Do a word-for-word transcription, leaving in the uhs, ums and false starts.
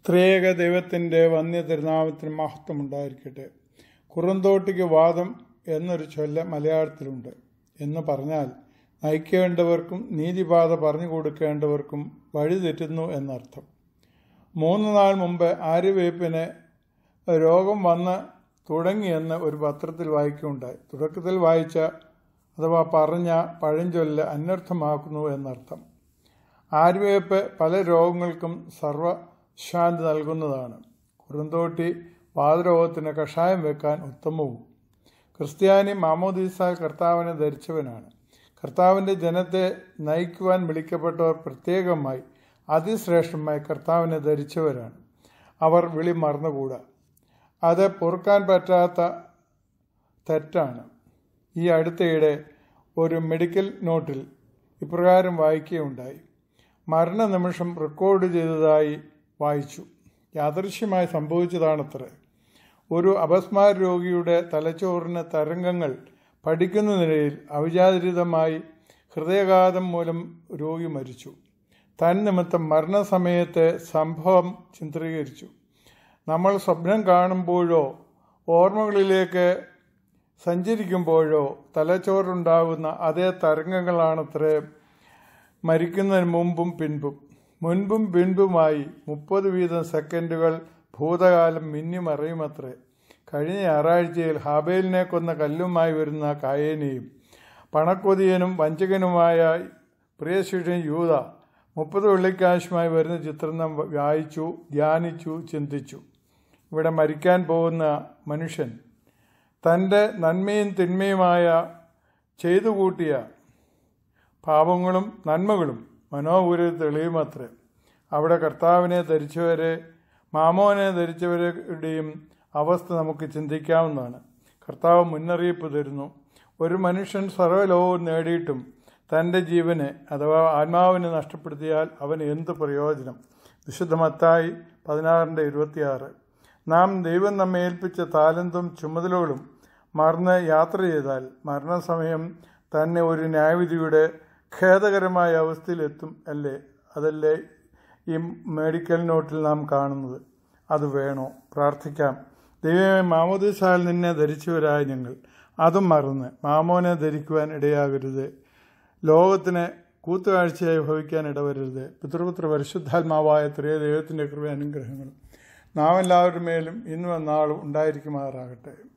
ത്രിയേക ദൈവത്തിൻ്റെ വന്യ തിരുനാമത്തിന് മഹത്വമുണ്ടായിരിക്കട്ടെ. കുറുന്തോട്ടിക്ക് വാദം എന്നൊരു ചൊല്ല് മലയാളത്തിലുണ്ട്. എന്ന് പറഞ്ഞാൽ നയിക്കേണ്ടവർക്കും നീതിപാത പറഞ്ഞു കൊടുക്കേണ്ടവർക്കും വഴി തെറ്റുന്നു എന്നർത്ഥം. മൂന്ന് നാൾ മുമ്പ് ആര്യവേപ്പിന് രോഗം വന്ന് തുടങ്ങിയെന്ന് ഒരു പത്രത്തിൽ വായിക്കുകയുണ്ടായി. തുടക്കത്തിൽ വായിച്ച അഥവാ പറഞ്ഞ പഴഞ്ചൊല്ല് അനർത്ഥമാക്കുന്നു എന്നർത്ഥം. ആര്യവേപ്പ് പല രോഗങ്ങൾക്കും സർവശാന്തി നൽകുന്നതാണ്. കുറുന്തോട്ടി വാതരോഗത്തിന് കഷായം വെക്കാൻ ഉത്തമവും. ക്രിസ്ത്യാനി മാമോദീസാൽ കർത്താവിനെ ധരിച്ചവനാണ്. കർത്താവിൻ്റെ ജനത്തെ നയിക്കുവാൻ വിളിക്കപ്പെട്ടവർ പ്രത്യേകമായി അതിശ്രേഷ്ഠമായി കർത്താവിനെ ധരിച്ചവരാണ്. അവർ വിളി മറന്നുകൂടാ. അത് പൊറുക്കാൻ പറ്റാത്ത തെറ്റാണ്. ഈ അടുത്തയിടെ ഒരു മെഡിക്കൽ നോട്ടിൽ ഇപ്രകാരം വായിക്കുകയുണ്ടായി. മരണനിമിഷം റെക്കോർഡ് ചെയ്തതായി വായിച്ചു. യാദൃശ്യമായി സംഭവിച്ചതാണത്രേ. ഒരു അപസ്മാര രോഗിയുടെ തലച്ചോറിന് തരംഗങ്ങൾ പഠിക്കുന്നതിനിടയിൽ അവിചാരിതമായി ഹൃദയാഘാതം മൂലം രോഗി മരിച്ചു. തന്നിമിത്തം മരണസമയത്തെ സംഭവം ചിത്രീകരിച്ചു. നമ്മൾ സ്വപ്നം കാണുമ്പോഴോ ഓർമ്മകളിലേക്ക് സഞ്ചരിക്കുമ്പോഴോ തലച്ചോറുണ്ടാകുന്ന അതേ തരംഗങ്ങളാണത്രേ മരിക്കുന്നതിന് മുമ്പും പിൻപും. മുൻപും പിൻപുമായി മുപ്പത് വീതം സെക്കൻഡുകൾ ഭൂതകാലം മിന്നിമറയുമത്രേ. കഴിഞ്ഞ ഞായറാഴ്ചയിൽ ഹാബേലിനെ കൊന്ന കല്ലുമായി വരുന്ന കായേനെയും പണക്കൊതിയനും വഞ്ചകനുമായ പ്രിയശിഷ്യൻ യൂദ മുപ്പത് വെള്ളിക്കാശുമായി വരുന്ന ചിത്രം നാം വായിച്ചു, ധ്യാനിച്ചു, ചിന്തിച്ചു. ഇവിടെ മരിക്കാൻ പോകുന്ന മനുഷ്യൻ തൻ്റെ നന്മയും തിന്മയുമായ ചെയ്തു കൂട്ടിയ പാപങ്ങളും നന്മകളും മനോപൂരിൽ തെളിയുമത്രേ. അവിടെ കർത്താവിനെ ധരിച്ചവരെ മാമോനെ ധരിച്ചവരുടെയും അവസ്ഥ നമുക്ക് ചിന്തിക്കാവുന്നതാണ്. കർത്താവ് മുന്നറിയിപ്പ് തരുന്നു. ഒരു മനുഷ്യൻ സർവ്വലോകവും നേടിയിട്ടും തൻ്റെ ജീവനെ അഥവാ ആത്മാവിനെ നഷ്ടപ്പെടുത്തിയാൽ അവന് എന്ത് പ്രയോജനം? വിശുദ്ധ മത്തായി പതിനാറിൻ്റെ ഇരുപത്തിയാറ്. നാം ദൈവം നമ്മെ ഏൽപ്പിച്ച താലന്തും ചുമതലകളും മറന്ന് യാത്ര ചെയ്താൽ മരണസമയം തന്നെ ഒരു ന്യായവിധിയുടെ ഖേദകരമായ അവസ്ഥയിലെത്തും അല്ലേ? അതല്ലേ ഈ മെഡിക്കൽ നോട്ടിൽ നാം കാണുന്നത്? അത് വേണോ? പ്രാർത്ഥിക്കാം. ദൈവമേ, മാമോദീസായിൽ നിന്നെ ധരിച്ചവരായ ഞങ്ങൾ അതും മറന്ന് മാമോനെ ധരിക്കുവാൻ ഇടയാകരുത്. ലോകത്തിന് കൂത്തുകാഴ്ചയായി ഭവിക്കാൻ ഇടവരരുത്. പിതൃപുത്ര പരിശുദ്ധാത്മാവായ ത്രിയേക ദൈവത്തിൻ്റെ കൃപ അനുഗ്രഹങ്ങളും നാം എല്ലാവരുടെ മേലും ഇന്നും എന്നാളും ഉണ്ടായിരിക്കുമാറാകട്ടെ.